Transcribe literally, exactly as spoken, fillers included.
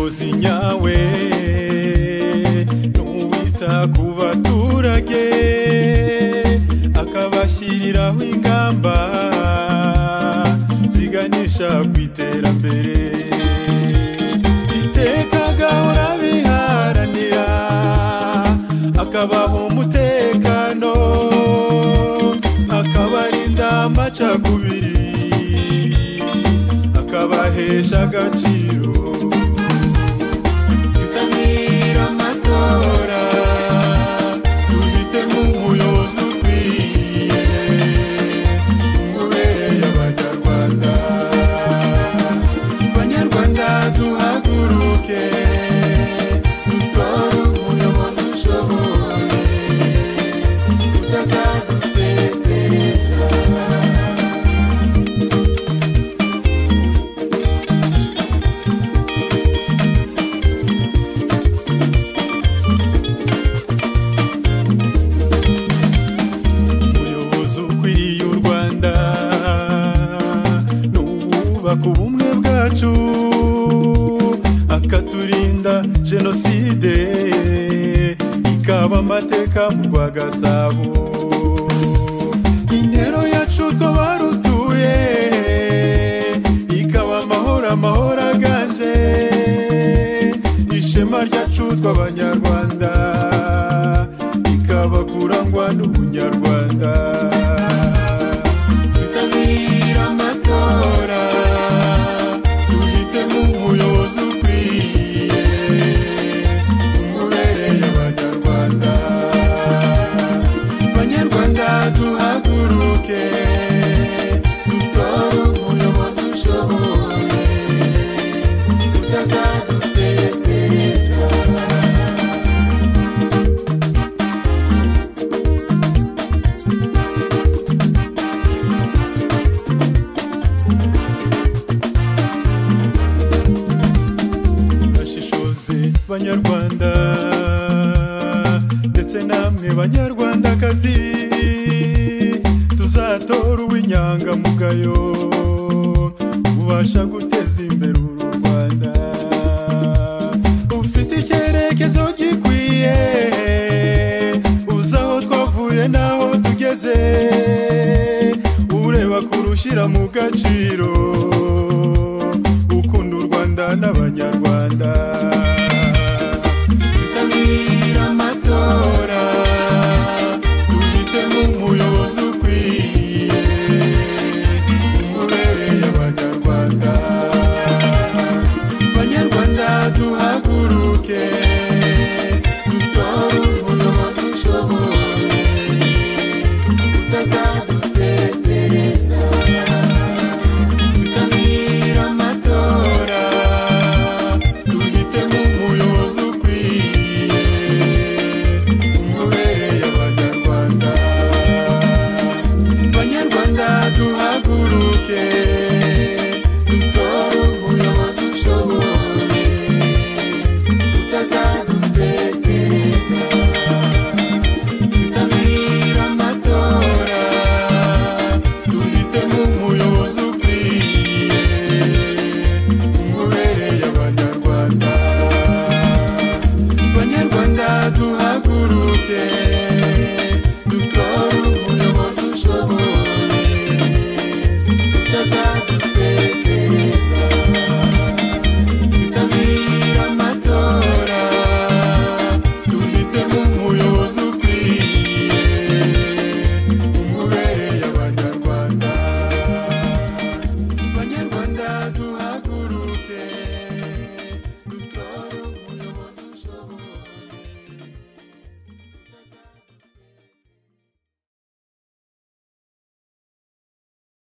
umuyobozi nyawe n'uwita ku baturage akabashyiriraho ingamba ziganisha ku iterambere iteka gahora biharanira akabaha umutekano akabarinda amacakubiri akabahesha agaciro twitabira amatora duhitemo umuyobozi ukwiye umubereye abanyarwanda banyarwanda duhaguruke dutore umuyobozi ushoboye utazadutetereza ku bumwe bwacu akaturinda jenoside ikaba amateka mu Rwagasabo intero yacu twabarutuye ikaba amahoro amahoro aganje ishema ryacu tw'abanyarwanda ikaba kurangwa n'ubunyarwanda twitabira amatora duhaguruke dutore umuyobozi ushoboye utazadutetereza bashishoze banyarwanda ndetse namwe banyarwandakazi tuzatora uw'inyangamugayo ubasha guteza imbere uru Rwanda ufite icyerekezo gikwiye uzi aho twavuye n'aho tugeze ureba kurushyira mu gaciro ukunda u Rwanda n'abanyarwanda